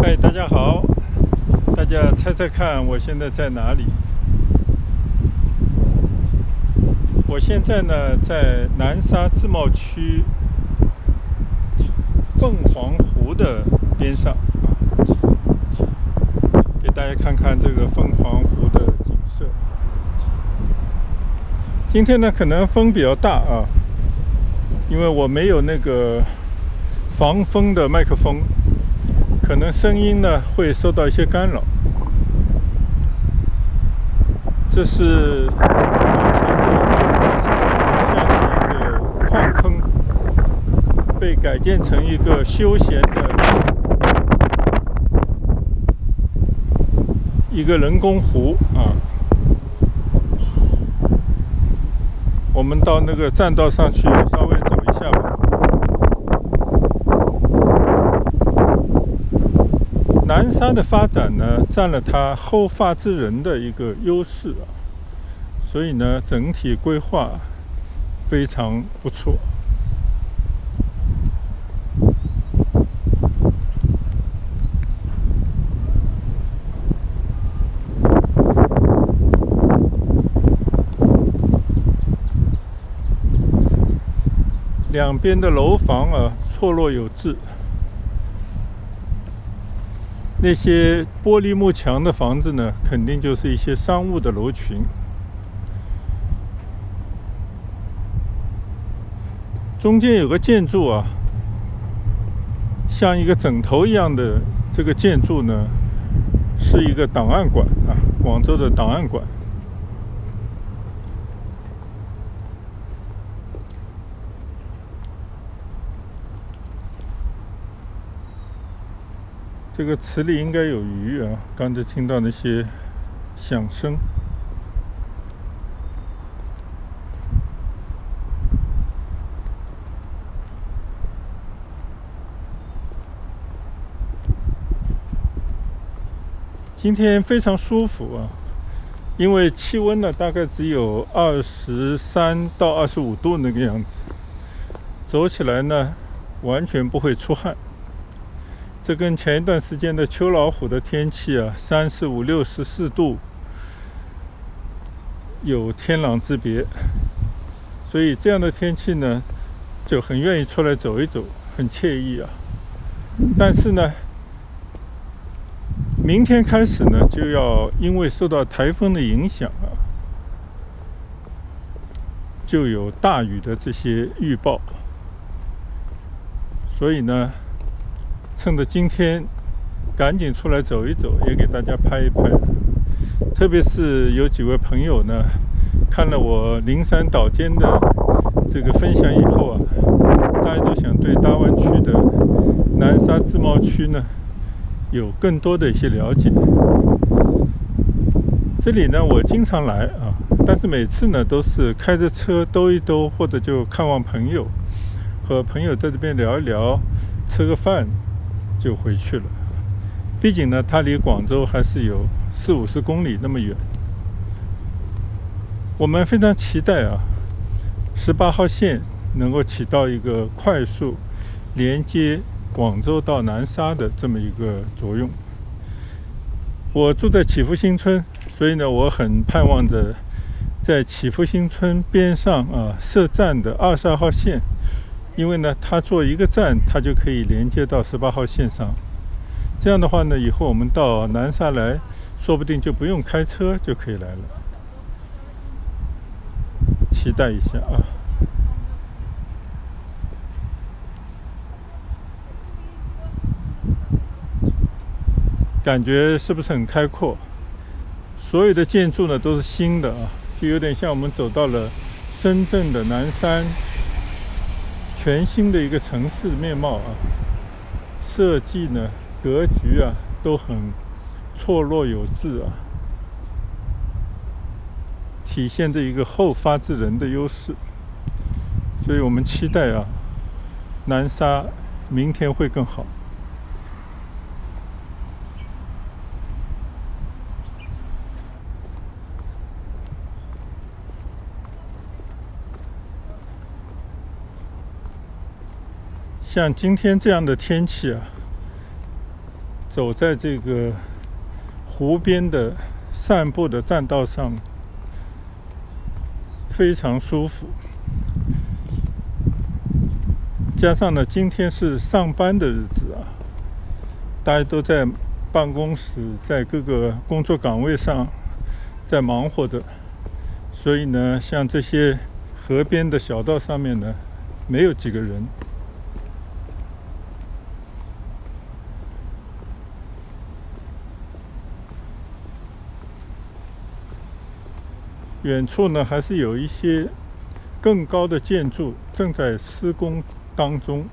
嗨，大家好，大家猜猜看，我现在在哪里？我现在呢，在南沙自贸区凤凰湖的边上给大家看看这个凤凰湖的景色。今天呢，可能风比较大啊，因为我没有那个防风的麦克风，可能声音呢会受到一些干扰。这是以前的一个菜市场楼下的一个矿坑，被改建成一个休闲的一个人工湖啊。我们到那个栈道上去稍微走一下吧。南沙的发展呢，占了它后发制人的一个优势啊，所以呢，整体规划非常不错。两边的楼房啊，错落有致。那些玻璃幕墙的房子呢，肯定就是一些商务的楼群。中间有个建筑啊，像一个枕头一样的这个建筑呢，是一个档案馆啊，广州的档案馆。这个池里应该有鱼啊，刚才听到那些响声。今天非常舒服啊，因为气温呢大概只有23到25度那个样子，走起来呢完全不会出汗。这跟前一段时间的秋老虎的天气啊，35、64度有天壤之别。所以这样的天气呢，就很愿意出来走一走，很惬意啊。但是呢，明天开始呢，就要因为受到台风的影响啊，就有大雨的这些预报。所以呢，趁着今天赶紧出来走一走，也给大家拍一拍。特别是有几位朋友呢，看了我灵山岛间的这个分享以后啊，大家都想对大湾区的南沙自贸区呢有更多的一些了解。这里呢我经常来啊，但是每次呢都是开着车兜一兜，或者就看望朋友，和朋友在这边聊一聊，吃个饭就回去了。毕竟呢，它离广州还是有40-50公里那么远。我们非常期待啊，18号线能够起到一个快速连接广州到南沙的这么一个作用。我住在祈福新村，所以呢，我很盼望着在祈福新村边上啊设站的22号线。因为呢，它做一个站，它就可以连接到18号线上。这样的话呢，以后我们到南沙来，说不定就不用开车就可以来了。期待一下啊！感觉是不是很开阔？所有的建筑呢都是新的啊，就有点像我们走到了深圳的南山。全新的一个城市面貌啊，设计呢、格局啊，都很错落有致啊，体现着一个后发制人的优势。所以我们期待啊，南沙明天会更好。像今天这样的天气啊， 走在这个湖边的散步的栈道上，非常舒服。加上呢，今天是上班的日子啊，大家都在办公室，在各个工作岗位上在忙活着，所以呢，像这些河边的小道上面呢，没有几个人。远处呢，还是有一些更高的建筑正在施工当中。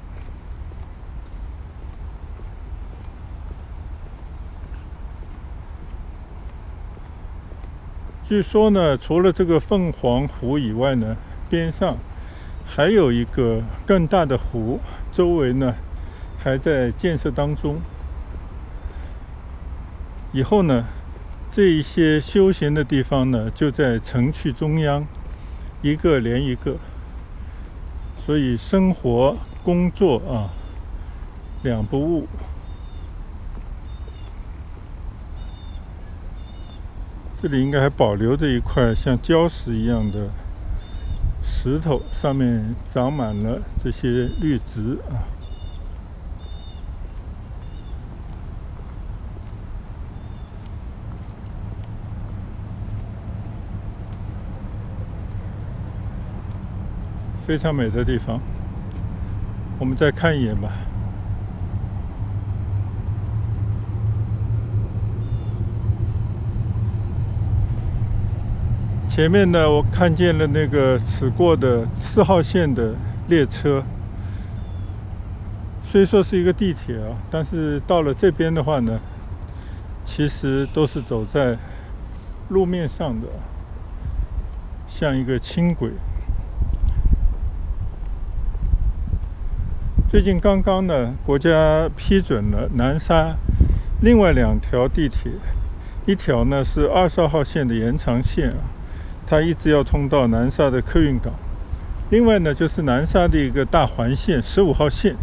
据说呢，除了这个凤凰湖以外呢，边上还有一个更大的湖，周围呢还在建设当中。以后呢，这一些休闲的地方呢，就在城区中央，一个连一个，所以生活工作啊两不误。这里应该还保留着一块像礁石一样的石头，上面长满了这些绿植啊。非常美的地方，我们再看一眼吧。前面呢，我看见了那个驶过的4号线的列车，虽说是一个地铁啊，但是到了这边的话呢，其实都是走在路面上的，像一个轻轨。最近刚刚呢，国家批准了南沙另外2条地铁，一条呢是22号线的延长线啊，它一直要通到南沙的客运港。另外呢，就是南沙的一个大环线15号线，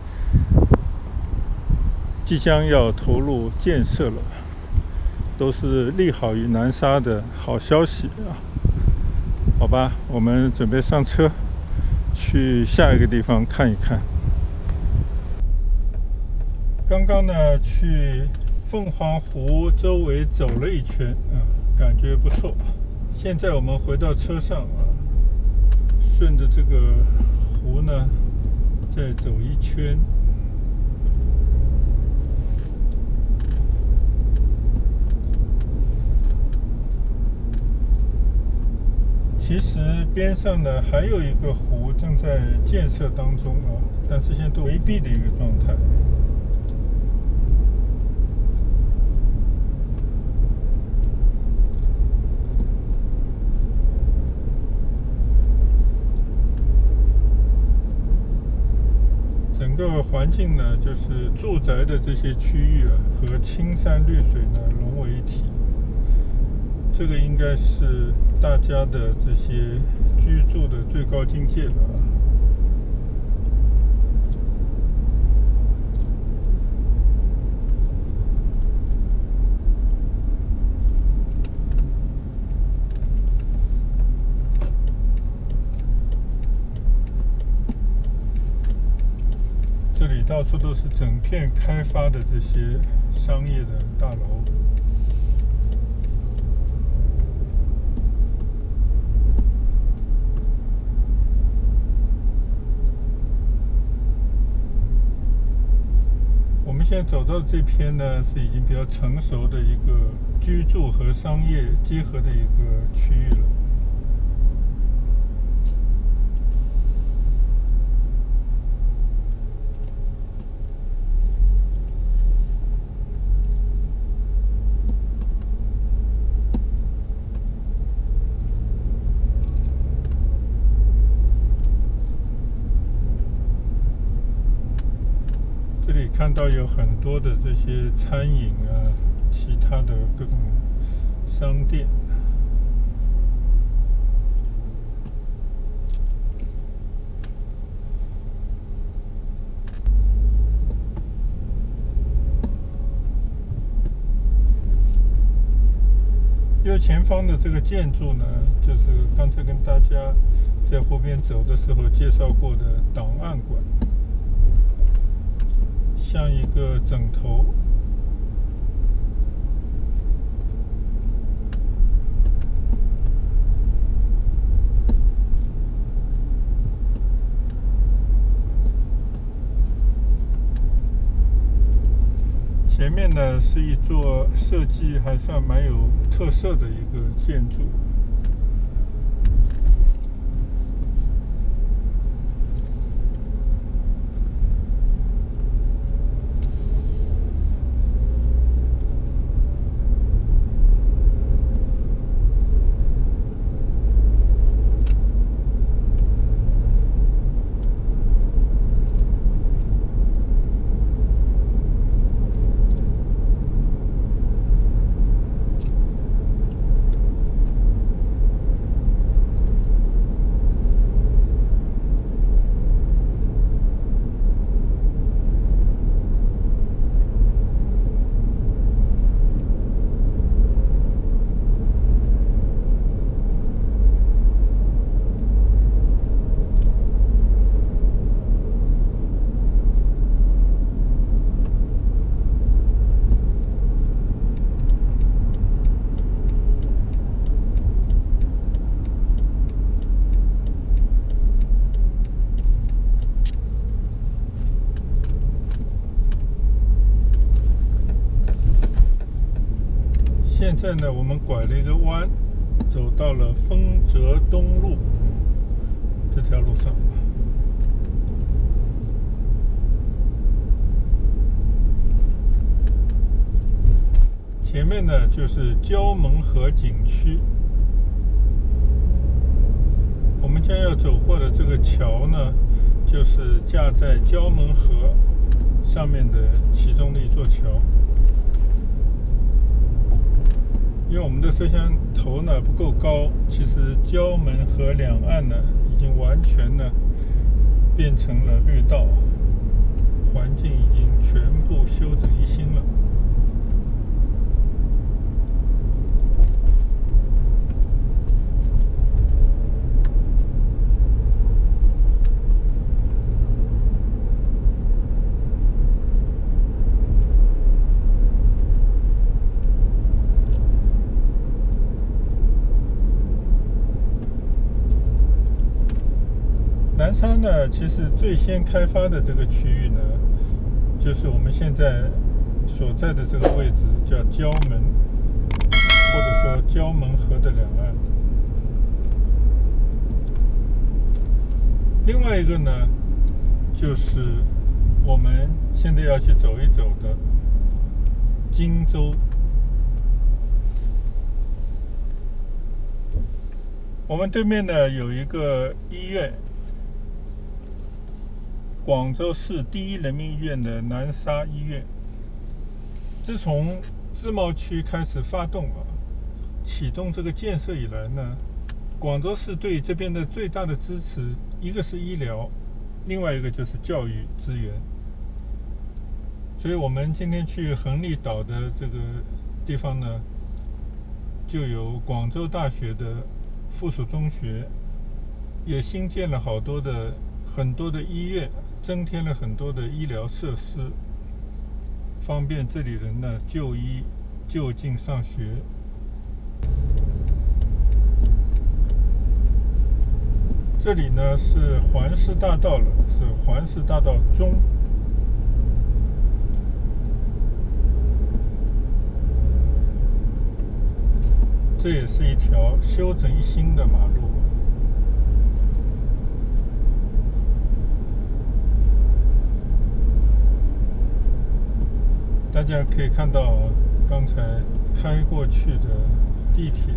即将要投入建设了，都是利好于南沙的好消息啊。好吧，我们准备上车，去下一个地方看一看。刚刚呢，去凤凰湖周围走了一圈，感觉不错。现在我们回到车上啊，顺着这个湖呢，再走一圈。其实边上呢还有一个湖正在建设当中啊，但是现在都围蔽的一个状态。整个环境呢，就是住宅的这些区域啊，和青山绿水呢融为一体。这个应该是大家的这些居住的最高境界了啊。这里到处都是整片开发的这些商业的大楼。我们现在走到这片呢，是已经比较成熟的一个居住和商业结合的一个区域了。这里看到有很多的这些餐饮啊，其他的各种商店。 前方的这个建筑呢，就是刚才跟大家在湖边走的时候介绍过的档案馆，像一个枕头。前面呢是一座设计还算蛮有特色的一个建筑。现在呢，我们拐了一个弯，走到了丰泽东路这条路上。前面呢就是蛟门河景区。我们将要走过的这个桥呢，就是架在蛟门河上面的其中的一座桥。因为我们的摄像头呢不够高，其实蛟门河两岸呢已经完全呢变成了绿道，环境已经全部修整一新了。南沙呢，其实最先开发的这个区域呢，就是我们现在所在的这个位置，叫蛟门，或者说蛟门河的两岸。另外一个呢，就是我们现在要去走一走的荆州。我们对面呢有一个医院。广州市第一人民医院的南沙医院，自从自贸区开始启动这个建设以来呢，广州市对这边的最大的支持，一个是医疗，另外一个就是教育资源。所以我们今天去横沥岛的这个地方呢，就有广州大学的附属中学，也新建了很多的医院，增添了很多的医疗设施，方便这里人呢就医就近上学。这里呢是环市大道了，是环市大道中。这也是一条修整一新的马路。大家可以看到刚才开过去的地铁。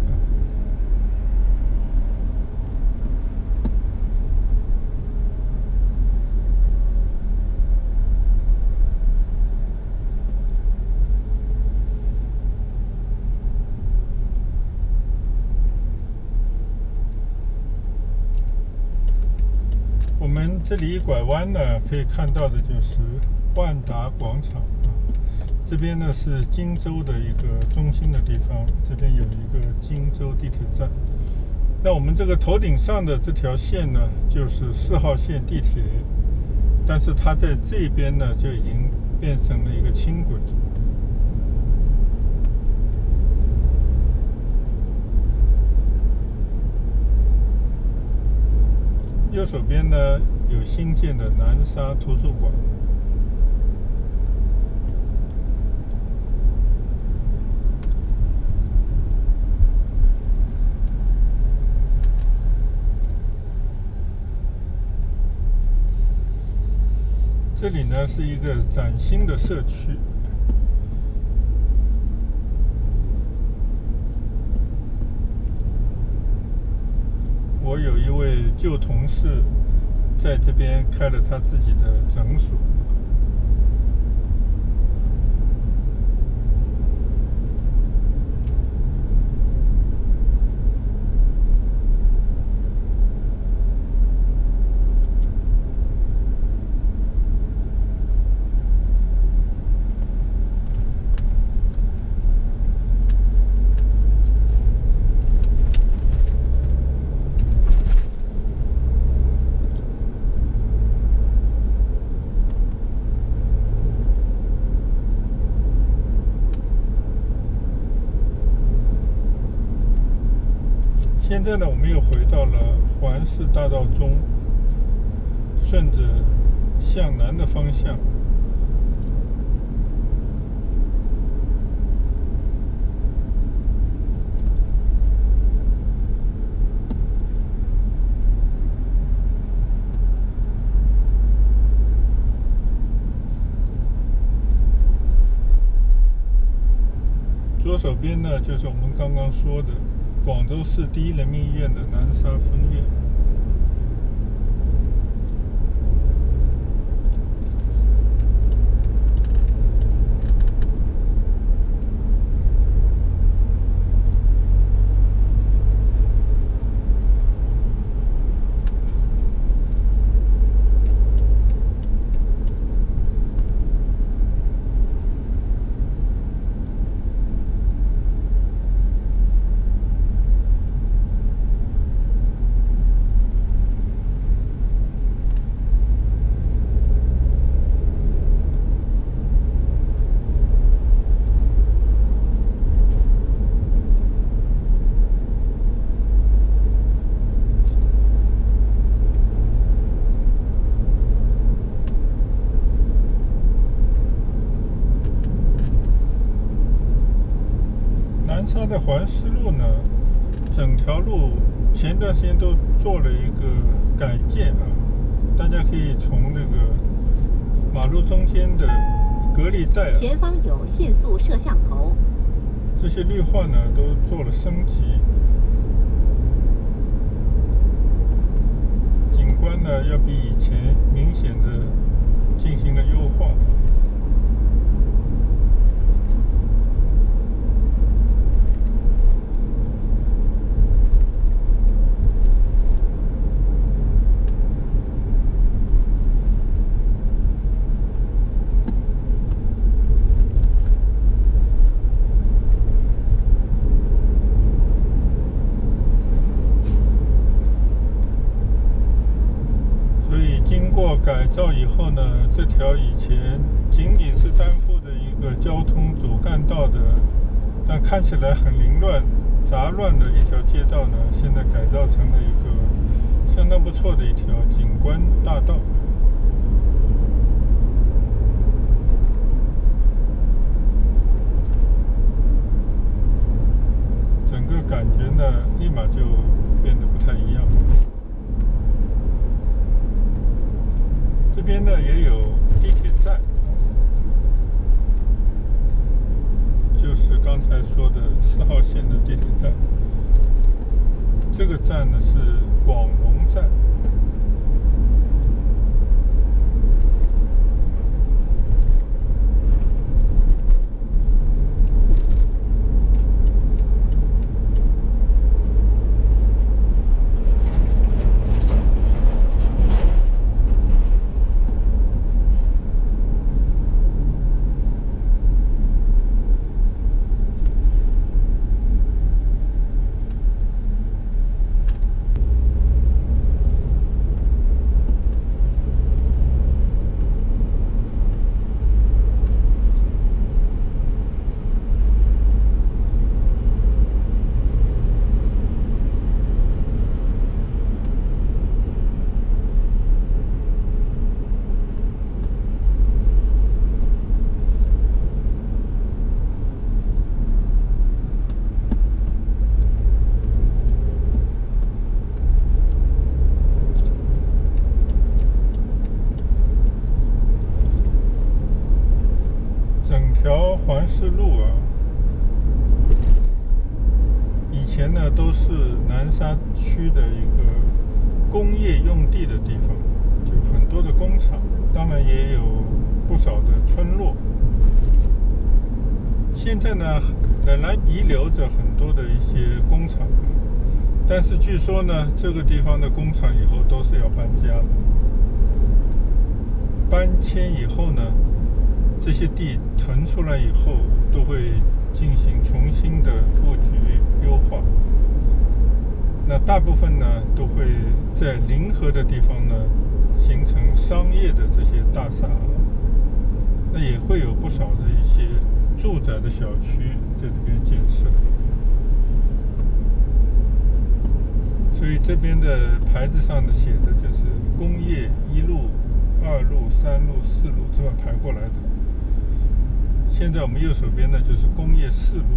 我们这里一拐弯呢，可以看到的就是万达广场。 这边呢是荆州的一个中心的地方，这边有一个荆州地铁站。那我们这个头顶上的这条线呢，就是4号线地铁，但是它在这边呢就已经变成了一个轻轨。右手边呢有新建的南沙图书馆。这里呢是一个崭新的社区。我有一位旧同事在这边开了他自己的诊所。现在呢，我们又回到了环市大道中，顺着向南的方向。左手边呢，就是我们刚刚说的广州市第一人民医院的南沙分院。南沙的环市路呢，整条路前段时间都做了一个改建啊，大家可以从那个马路中间的隔离带前方有限速摄像头， 这些绿化呢都做了升级，景观呢要比以前明显的进行了优化。经过改造以后呢，这条以前仅仅是担负的一个交通主干道的，但看起来很凌乱、杂乱的一条街道呢，现在改造成了一个相当不错的一条景观大道。整个感觉呢，立马就变得不太一样。这边呢也有地铁站，就是刚才说的4号线的地铁站。这个站呢是广龙站。 环市路啊，以前呢都是南沙区的一个工业用地的地方，就很多的工厂，当然也有不少的村落。现在呢仍然遗留着很多的一些工厂，但是据说呢这个地方的工厂以后都是要搬家的。搬迁以后呢，这些地腾出来以后都会进行重新的布局优化。那大部分呢都会在临河的地方呢形成商业的这些大厦，那也会有不少的一些住宅的小区在这边建设。所以这边的牌子上的写的就是工业1路、2路、3路、4路这么排过来的。现在我们右手边呢就是工业4路。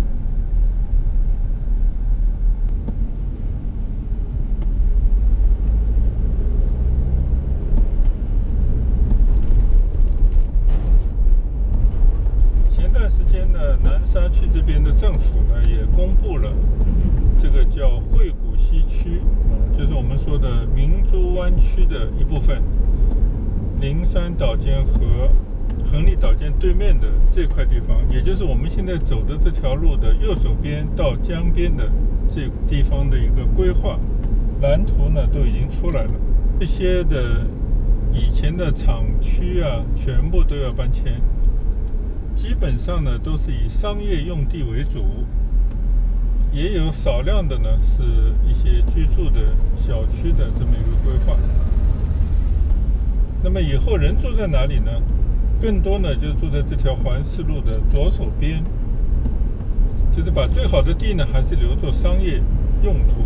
前段时间呢，南沙区这边的政府呢也公布了这个叫惠谷西区，就是我们说的明珠湾区的一部分，灵山岛尖和横沥岛尖对面的这块地方，也就是我们现在走的这条路的右手边到江边的这地方的一个规划蓝图呢，都已经出来了。这些的以前的厂区啊，全部都要搬迁，基本上呢都是以商业用地为主，也有少量的呢是一些居住的小区的这么一个规划。那么以后人住在哪里呢？更多呢就住在这条环市路的左手边，就是把最好的地呢还是留作商业用途。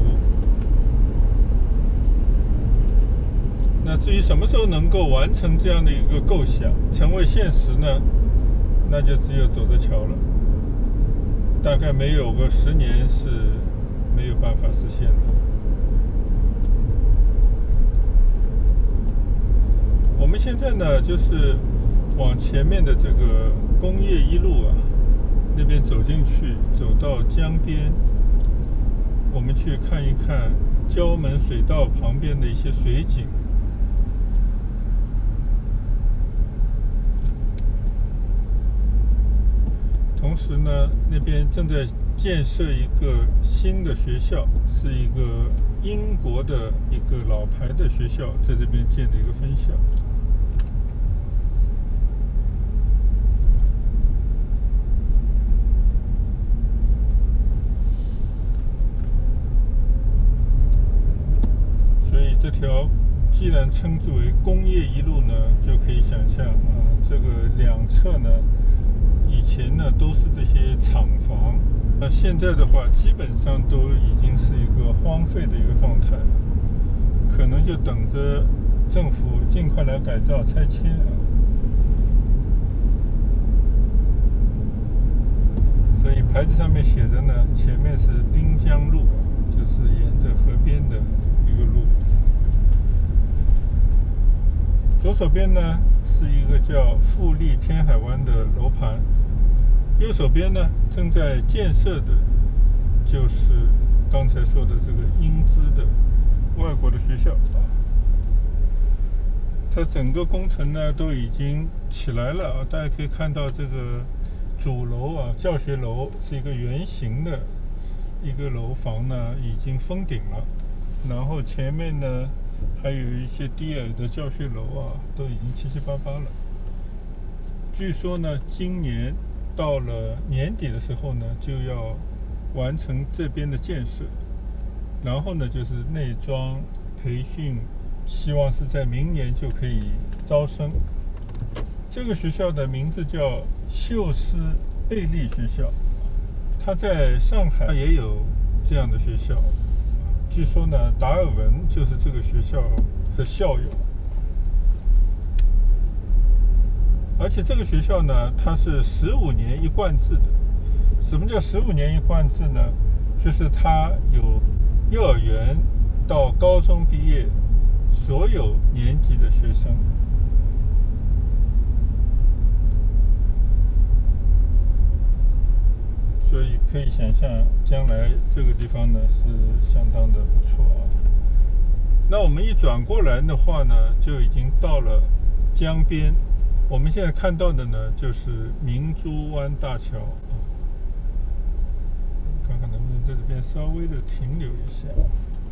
那至于什么时候能够完成这样的一个构想，成为现实呢？那就只有走着瞧了。大概没有个10年是没有办法实现的。我们现在呢就是往前面的这个工业1路啊那边走进去，走到江边，我们去看一看胶门水道旁边的一些水景。同时呢，那边正在建设一个新的学校，是一个英国的一个老牌的学校，在这边建的一个分校。所以这条既然称之为工业1路呢，就可以想象啊，这个两侧呢以前呢都是这些厂房，那现在的话基本上都已经是一个荒废的一个状态，可能就等着政府尽快来改造拆迁啊。所以牌子上面写的呢，前面是滨江路，就是沿着河边的一个路。左手边呢是一个叫富丽天海湾的楼盘，右手边呢正在建设的就是刚才说的这个英资的外国的学校啊。它整个工程呢都已经起来了啊，大家可以看到这个主楼啊，教学楼是一个圆形的一个楼房呢，已经封顶了，然后前面呢还有一些低矮的教学楼啊，都已经七七八八了。据说呢，今年到了年底的时候呢，就要完成这边的建设，然后呢就是内装培训，希望是在明年就可以招生。这个学校的名字叫秀斯贝利学校，它在上海也有这样的学校。据说呢，达尔文就是这个学校的校友。而且这个学校呢，它是15年一贯制的。什么叫15年一贯制呢？就是它有幼儿园到高中毕业所有年级的学生。 可以想象，将来这个地方呢是相当的不错啊。那我们一转过来的话呢，就已经到了江边。我们现在看到的呢，就是明珠湾大桥啊。看看能不能在这边稍微的停留一下。